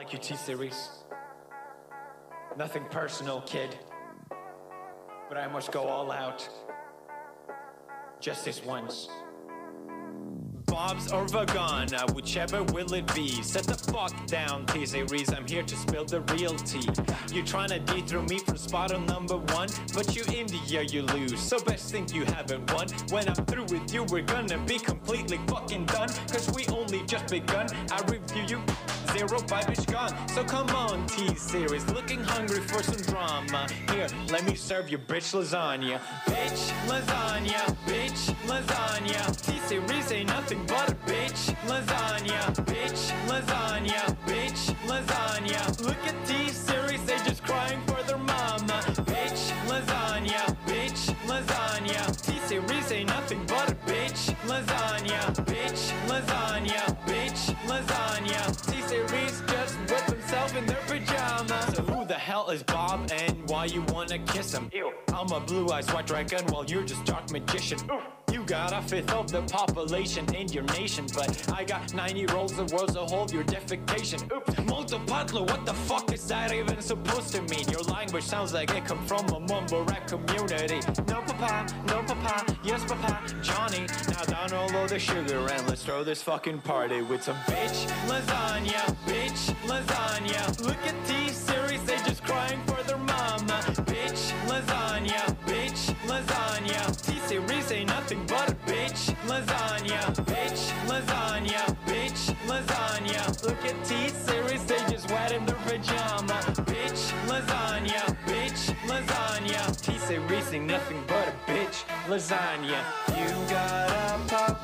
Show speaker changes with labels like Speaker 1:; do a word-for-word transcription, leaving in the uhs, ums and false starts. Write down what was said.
Speaker 1: like your T-Series. Nothing personal, kid. But I must go all out. Just this once. Bob's or Vagana, whichever will it be. Set the fuck down, T-Series, I'm here to spill the real tea. You tryna dethrone me from spot on number one, but you in the year you lose, so best think you haven't won. When I'm through with you, we're gonna be completely fucking done, cause we only just begun. I review you, zero vibe is gone. So come on, T-Series, looking hungry for some drama. Here, let me serve you bitch lasagna. Bitch lasagna, bitch lasagna. T-Series ain't nothing but a bitch lasagna. Bitch lasagna, bitch lasagna. Look at T-Series, they just crying for their mama. Bitch lasagna, bitch lasagna. T-Series ain't nothing but a bitch lasagna. Bitch lasagna, bitch lasagna. T-Series just whip himself in their pajamas. So who the hell is Bob and why you wanna kiss him? Ew. I'm a blue-eyed white dragon while you're just dark magician. Ooh. You got a fifth of the population in your nation, but I got ninety rolls of worlds to hold your defecation. Oops, multipatlo, what the fuck is that even supposed to mean? Your language sounds like it come from a mumble rap community. No papa, no papa, yes papa, Johnny. Now download the sugar and let's throw this fucking party with some bitch lasagna, bitch lasagna. Look at T-Series, they just crying for their mama. Bitch lasagna, bitch lasagna. T-Series ain't nothing but a bitch lasagna. Bitch lasagna, bitch lasagna. Look at T-Series, they just wet in their pajama. Bitch lasagna, bitch lasagna. T-Series ain't nothing but a bitch lasagna. You got a pop